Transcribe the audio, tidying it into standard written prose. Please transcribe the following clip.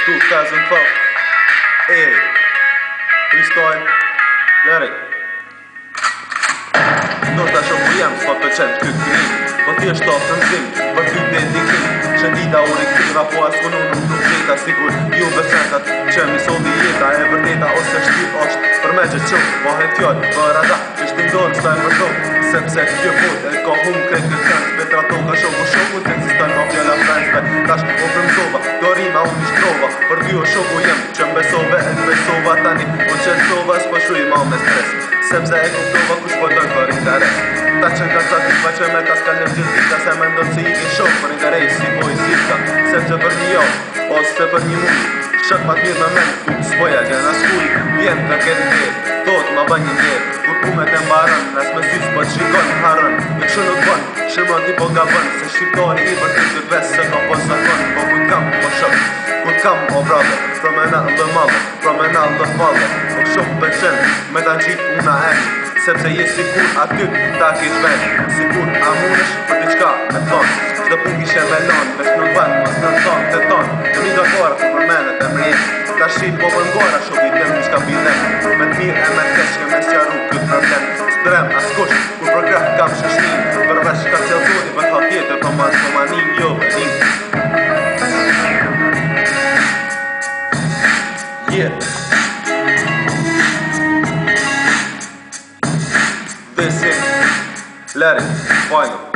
2012. Hey, freestyle, Larry. Nós da show viemos para pecent kukning. Vad starten sin, vad utbildning. Shadida och rekryra på att skolan och projeta sigur. Jo besättat, kemi sovieta, everneta och så styr oss. För mig är tjock, vad het jag, bara da. Just en dålig slämmer då. Sepset kjöpot, ett gav hon kräcker känns. Bättre att åka show och show och tänk sistan av jävla fränsberg. Dash och bromsova, då rima om ni strova. För du och show och jäm, känn besova, ett besova tani. Och känn sova, spörsru i mamma stress. Sepsa eko prova, kush po dojnë për interes. Ta që nga qatit pa që me ta s'kallim gjithika. Se me ndonë si i ki shok për interes si boj zika. Sepse për një jo, ose për një mund. Shak ma t'mirë me men, ku s'boja gjena s'kuj. Vjen të këtë vjet, thot ma bën një vjet. Kur kumet e mbarën, nes me sys po t'shikon harën. Me këshu nuk bën, shimon ti po nga bën. Se shqiptari i për të ves se ka po sakon. Po ku t'kam, po shok. Kur kam, o brother, promenal dhe madhe, promenal dhe madhe. Po shumë pëqen, me ta gjitë una emi. Sepse je sikur aty, ta kish ven. Sikur a munesh për diqka me thonë. Qdo pun kishe me lonë, vesh nuk ban, mos në thonë, të tonë. Të mi do kora, të përmenet e mrijen. Ta shqip po më ngora, shokit tem një shka bidem. Me t'mirë e me t'kesh, ke me s'jaru këtë problem. S'drem, as kush, kur për grah kam shëshnin. Përvesh ka qëllzoni, për tha tjetër, për mas po manin, jo, venin. Yeah. This is Larry, final.